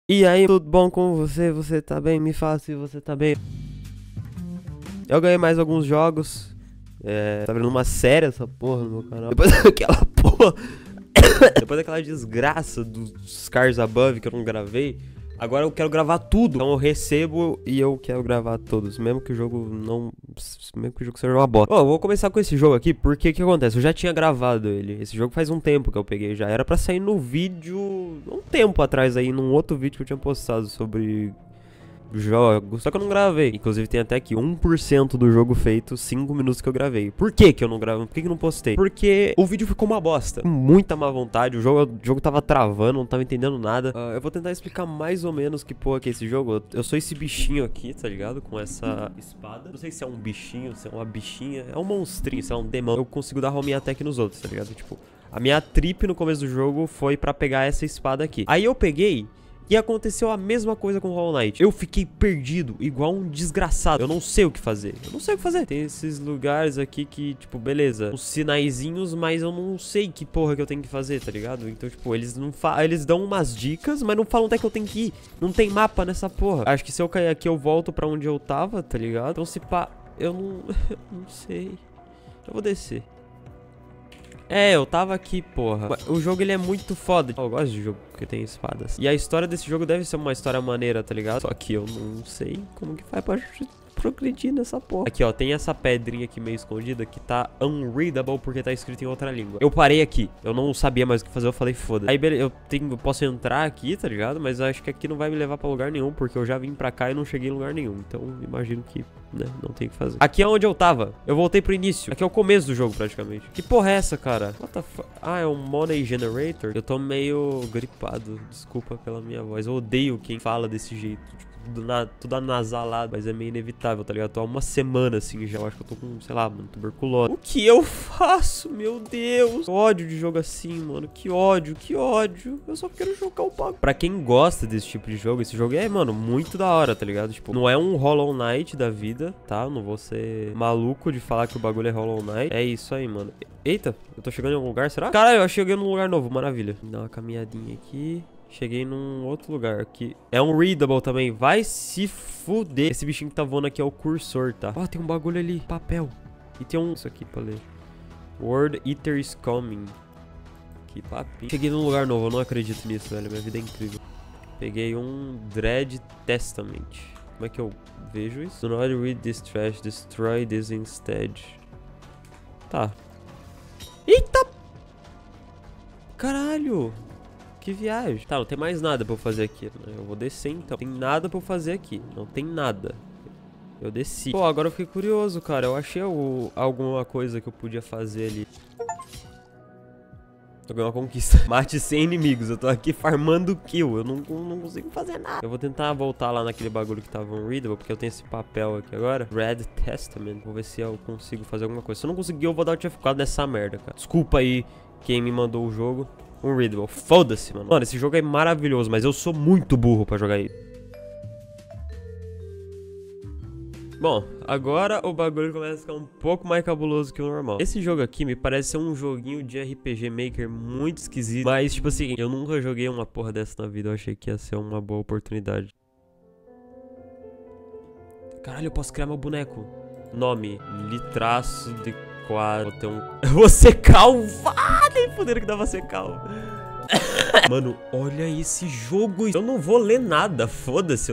E aí, tudo bom com você? Você tá bem? Me fala se você tá bem. Eu ganhei mais alguns jogos. Tá vendo uma série essa porra no meu canal. Depois daquela porra. Depois daquela desgraça dos Cars Above que eu não gravei. Agora eu quero gravar tudo. Então eu recebo e eu quero gravar todos. Mesmo que o jogo não. Mesmo que o jogo seja uma bosta. Bom, eu vou começar com esse jogo aqui. Porque o que acontece? Eu já tinha gravado ele. Esse jogo faz um tempo que eu peguei já. Era pra sair no vídeo. Um tempo atrás aí. Num outro vídeo que eu tinha postado sobre jogo, só que eu não gravei. Inclusive tem até aqui 1% do jogo feito, 5 minutos que eu gravei. Por que que eu não gravei? Por que que eu não postei? Porque o vídeo ficou uma bosta. Muita má vontade, o jogo tava travando, não tava entendendo nada. Eu vou tentar explicar mais ou menos que porra que é esse jogo. Eu sou esse bichinho aqui, tá ligado? Com essa espada. Não sei se é um bichinho, se é uma bichinha. É um monstrinho, se é um demão. Eu consigo dar home attack nos outros, tá ligado? Tipo, a minha trip no começo do jogo foi pra pegar essa espada aqui. Aí eu peguei. E aconteceu a mesma coisa com Hollow Knight. Eu fiquei perdido, igual um desgraçado. Eu não sei o que fazer. Eu não sei o que fazer. Tem esses lugares aqui que, tipo, beleza. Uns sinaizinhos, mas eu não sei que porra que eu tenho que fazer, tá ligado? Então, tipo, eles dão umas dicas, mas não falam até que eu tenho que ir. Não tem mapa nessa porra. Acho que se eu cair aqui, eu volto pra onde eu tava, tá ligado? Então, se pá, eu não... não sei. Eu vou descer. Eu tava aqui, porra. O jogo, ele é muito foda. Eu gosto de jogo que tem espadas. E a história desse jogo deve ser uma história maneira, tá ligado? Só que eu não sei como que faz pra progredir nessa porra. Aqui, ó, tem essa pedrinha aqui meio escondida que tá unreadable porque tá escrito em outra língua. Eu parei aqui. Eu não sabia mais o que fazer, eu falei, foda. Aí, beleza, eu posso entrar aqui, tá ligado? Mas acho que aqui não vai me levar pra lugar nenhum, porque eu já vim pra cá e não cheguei em lugar nenhum. Então, imagino que, né, não tem o que fazer. Aqui é onde eu tava. Eu voltei pro início. Aqui é o começo do jogo, praticamente. Que porra é essa, cara? What the fuck? Ah, é um Money Generator? Eu tô meio gripado. Desculpa pela minha voz. Eu odeio quem fala desse jeito. Tipo, tudo anasalado, mas é meio inevitável, tá ligado? Eu tô há uma semana assim já. Eu acho que eu tô com, sei lá, mano, tuberculose. O que eu faço? Meu Deus. Que ódio de jogo assim, mano. Que ódio, que ódio. Eu só quero jogar o bagulho. Pra quem gosta desse tipo de jogo, esse jogo é, mano, muito da hora, tá ligado? Tipo, não é um Hollow Knight da vida, tá? Eu não vou ser maluco de falar que o bagulho é Hollow Knight. É isso aí, mano. Eita, eu tô chegando em algum lugar, será? Caralho, eu cheguei num lugar novo, maravilha. Vou dar uma caminhadinha aqui. Cheguei num outro lugar aqui. É um readable também. Vai se fuder. Esse bichinho que tá voando aqui é o cursor, tá? Ó, tem um bagulho ali. Papel. E tem um... Isso aqui pra ler. World Eater is coming. Que papinho. Cheguei num lugar novo. Eu não acredito nisso, velho. Minha vida é incrível. Peguei um Dread Testament. Como é que eu vejo isso? Do not read this trash. Destroy this instead. Tá. Eita! Caralho! Que viagem. Tá, não tem mais nada pra eu fazer aqui, né? Eu vou descer então. Tem nada pra eu fazer aqui. Não tem nada. Eu desci. Pô, agora eu fiquei curioso, cara. Eu achei alguma coisa que eu podia fazer ali. Eu ganhei uma conquista. Mate 100 inimigos. Eu tô aqui farmando kill. Eu não consigo fazer nada. Eu vou tentar voltar lá naquele bagulho que tava unreadable, porque eu tenho esse papel aqui agora. Red Testament. Vou ver se eu consigo fazer alguma coisa. Se eu não conseguir, eu vou dar o F4 nessa merda, cara. Desculpa aí quem me mandou o jogo. Unreadable. Foda-se, mano. Mano, esse jogo é maravilhoso, mas eu sou muito burro pra jogar ele. Bom, agora o bagulho começa a ficar um pouco mais cabuloso que o normal. Esse jogo aqui me parece ser um joguinho de RPG Maker muito esquisito. Mas, tipo assim, eu nunca joguei uma porra dessa na vida. Eu achei que ia ser uma boa oportunidade. Caralho, eu posso criar meu boneco. Nome, Litraço de quadro. Vou ter um... Eu vou ser calvo. Ah, nem poder que dá pra ser calvo. Mano, olha esse jogo. Eu não vou ler nada. Foda-se.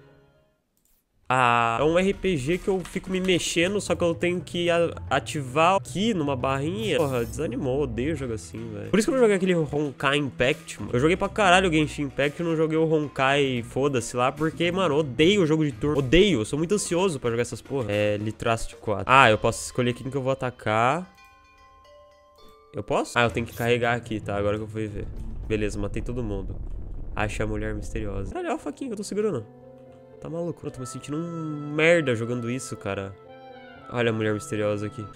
É um RPG que eu fico me mexendo, só que eu tenho que ativar aqui numa barrinha. Porra, desanimou, odeio jogo assim, velho. Por isso que eu não joguei aquele Honkai Impact, mano. Eu joguei pra caralho o Genshin Impact e não joguei o Honkai, foda-se lá, porque, mano, odeio o jogo de turno. Odeio, eu sou muito ansioso pra jogar essas porra. Litraço de 4. Ah, eu posso escolher quem que eu vou atacar. Eu posso? Ah, eu tenho que carregar aqui, tá? Agora que eu fui ver. Beleza, matei todo mundo. Achei a mulher misteriosa. Olha a faquinha que eu tô segurando. Tá maluco? Eu tô me sentindo um merda jogando isso, cara. Olha a mulher misteriosa aqui.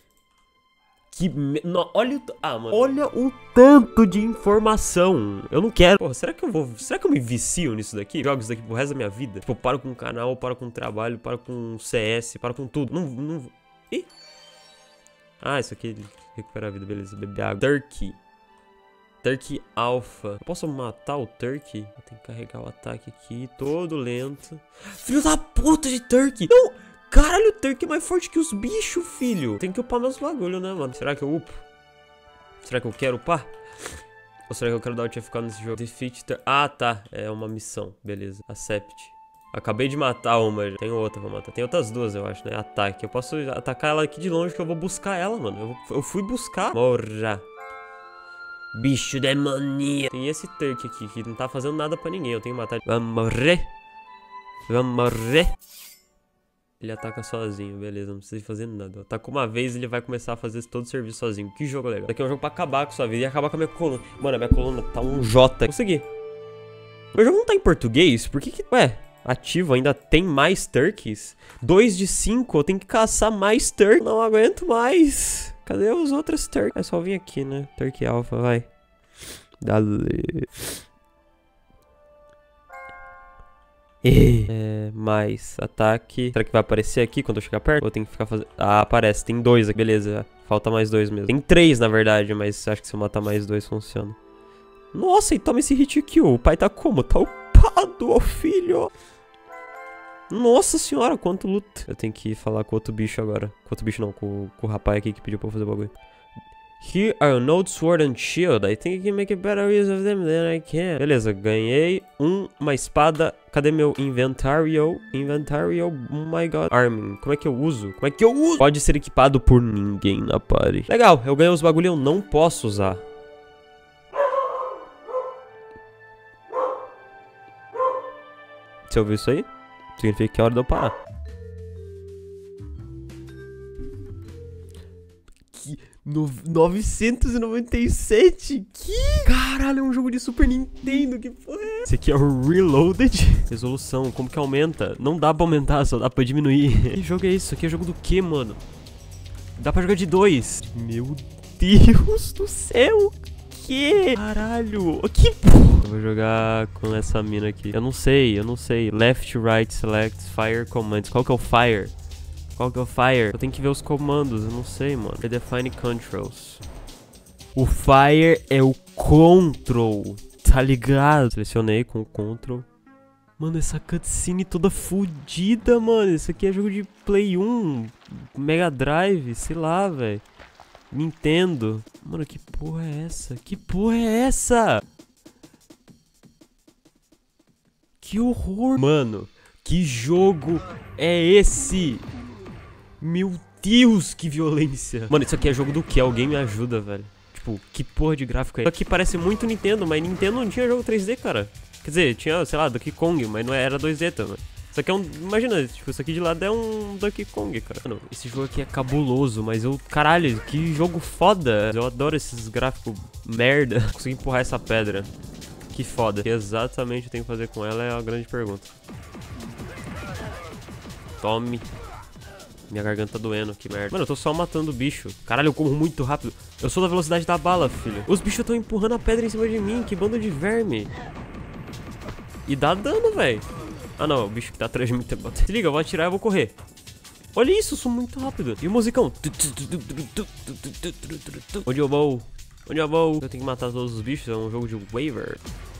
Olha mano. Olha o tanto de informação. Eu não quero. Porra, será que eu me vicio nisso daqui? Jogo isso daqui pro resto da minha vida? Tipo, eu paro com o canal, paro com o trabalho, paro com o CS, paro com tudo. Não... Ih! Ah, isso aqui recupera a vida, beleza. Beber água. Turkey. Turkey Alpha. Eu posso matar o Turkey? Eu tenho que carregar o ataque aqui, todo lento. Filho da puta de Turkey! Não! Caralho, o Turkey é mais forte que os bichos, filho. Tem que upar meus bagulho, né, mano? Será que eu upo? Será que eu quero upar? Ou será que eu quero dar o TFK nesse jogo? Defeat Ah, tá. É uma missão. Beleza. Accept. Acabei de matar uma. Tem outra pra matar. Tem outras duas, eu acho, né? Ataque. Eu posso atacar ela aqui de longe que eu vou buscar ela, mano. Eu fui buscar. Morra. Bicho demoníaco. Tem esse Turkey aqui que não tá fazendo nada pra ninguém. Eu tenho que matar. Vamos morrer. Vamos morrer. Ele ataca sozinho, beleza, não precisa fazer nada. Atacou uma vez, ele vai começar a fazer todo o serviço sozinho. Que jogo legal. Isso aqui é um jogo pra acabar com sua vida e acabar com a minha coluna. Mano, a minha coluna tá um J. Consegui. O jogo não tá em português? Por que que... Ué, ativo, ainda tem mais Turkeys? 2 de 5, eu tenho que caçar mais Turkey. Não aguento mais. Cadê os outros Turkey? É só vir aqui, né? Turkey Alpha, vai. Dale. Mais ataque. Será que vai aparecer aqui quando eu chegar perto? Ou eu tenho que ficar fazendo... Ah, aparece. Tem 2 aqui. Beleza. Falta mais 2 mesmo. Tem 3, na verdade, mas acho que se eu matar mais 2 funciona. Nossa, e toma esse hit kill. O pai tá como? Tá upado, ó filho. Nossa senhora, quanto luta. Eu tenho que falar com outro bicho agora. Com outro bicho não, com o rapaz aqui que pediu pra eu fazer o bagulho. Here are Node, Sword and Shield. I think I can make a better use of them than I can. Beleza, ganhei uma espada. Cadê meu inventário? Inventário, oh my god. Arming, como é que eu uso? Como é que eu uso? Pode ser equipado por ninguém na party. Legal, eu ganhei os bagulho e eu não posso usar. Você ouviu isso aí? Significa que é hora de eu parar. 997? Que? Caralho, é um jogo de Super Nintendo, que porra é essa? Esse aqui é o Reloaded. Resolução, como que aumenta? Não dá pra aumentar, só dá pra diminuir. Que jogo é isso? Isso aqui é jogo do que, mano? Dá pra jogar de 2. Meu Deus do céu. Que? Caralho. Que porra. Eu vou jogar com essa mina aqui. Eu não sei. Left, right, select, fire, commands. Qual que é o fire? Qual que é o fire? Eu tenho que ver os comandos, eu não sei, mano. Redefine controls. O fire é o control, tá ligado? Selecionei com o control. Mano, essa cutscene toda fodida, mano. Isso aqui é jogo de Play 1, Mega Drive, sei lá, velho. Nintendo. Mano, que porra é essa? Que porra é essa? Que horror. Mano, que jogo é esse? Meu Deus, que violência. Mano, isso aqui é jogo do que? Alguém me ajuda, velho. Tipo, que porra de gráfico é esse? Isso aqui parece muito Nintendo, mas Nintendo não tinha jogo 3D, cara. Quer dizer, tinha, sei lá, Donkey Kong, mas não era 2D também. Isso aqui é um... Imagina, tipo, isso aqui de lado é um Donkey Kong, cara. Mano, esse jogo aqui é cabuloso, mas eu... Caralho, que jogo foda. Eu adoro esses gráficos merda. Consegui empurrar essa pedra. Que foda. O que exatamente eu tenho que fazer com ela é a grande pergunta. Tome. Minha garganta tá doendo, que merda. Mano, eu tô só matando o bicho. Caralho, eu corro muito rápido. Eu sou da velocidade da bala, filho. Os bichos estão empurrando a pedra em cima de mim. Que bando de verme. E dá dano, velho. Ah, não. O bicho que tá atrás de mim tá batendo. Se liga, eu vou atirar e eu vou correr. Olha isso, eu sou muito rápido. E o musicão? Onde eu vou? Onde eu vou? Eu tenho que matar todos os bichos. É um jogo de waiver.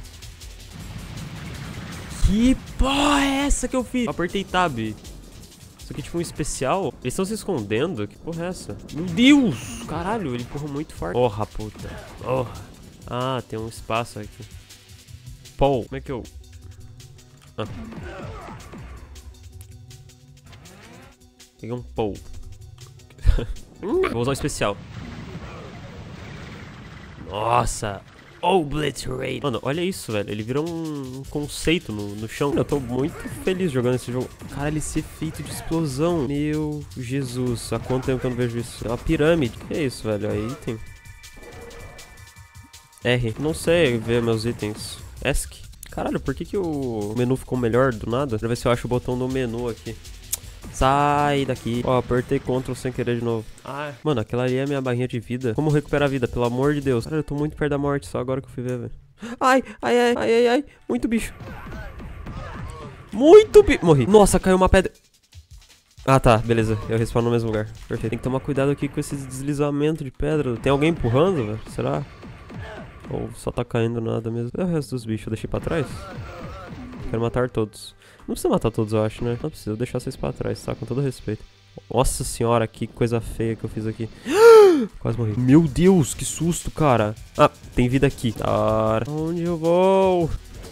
Que porra é essa que eu fiz? Eu apertei tab. Isso aqui é tipo um especial. Eles estão se escondendo? Que porra é essa? Meu Deus! Caralho, ele empurra muito forte. Porra, puta. Oh. Ah, tem um espaço aqui. Paul, como é que eu... Ah. Peguei um Paul. Vou usar o especial. Nossa! Obliterate. Mano, olha isso, velho. Ele virou um conceito no chão. Eu tô muito feliz jogando esse jogo. Cara, esse efeito de explosão. Meu Jesus. Há quanto tempo que eu não vejo isso? É uma pirâmide. Que é isso, velho? É item. R. Não sei ver meus itens. ESC. Caralho, por que o menu ficou melhor do nada? Pra ver se eu acho o botão do menu aqui. Sai daqui. Ó, apertei Ctrl sem querer de novo. Ah, mano, aquela ali é a minha barrinha de vida. Como recuperar a vida? Pelo amor de Deus. Cara, eu tô muito perto da morte. Só agora que eu fui ver, velho. Ai, ai, ai, ai, ai, ai. Muito bicho. Muito bicho. Morri. Nossa, caiu uma pedra. Ah, tá. Beleza. Eu respawno no mesmo lugar. Perfeito. Tem que tomar cuidado aqui com esse deslizamento de pedra. Tem alguém empurrando, velho? Será? Ou só tá caindo nada mesmo. Cadê o resto dos bichos? Eu deixei pra trás? Quero matar todos. Não precisa matar todos, eu acho, né? Não precisa, eu deixar vocês pra trás, tá? Com todo respeito. Nossa senhora, que coisa feia que eu fiz aqui. Quase morri. Meu Deus, que susto, cara. Ah, tem vida aqui. Cara, onde eu vou?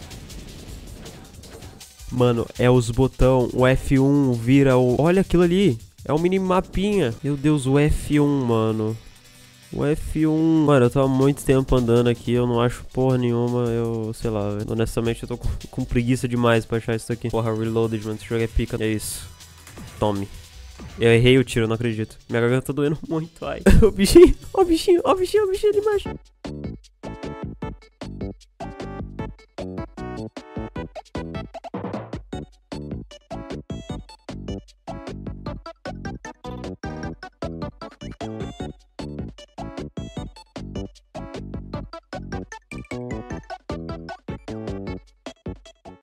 Mano, é os botão. O F1 vira o... Olha aquilo ali. É um minimapinha. Meu Deus, o F1, mano. O F1... Mano, eu tô há muito tempo andando aqui, eu não acho porra nenhuma, eu... Sei lá, honestamente eu tô com preguiça demais pra achar isso aqui. Porra, Reloaded, mano, esse jogo é pica. É isso. Tome. Eu errei o tiro, eu não acredito. Minha garganta tá doendo muito, ai. O bichinho, o bichinho, o bichinho, o bichinho ali embaixo.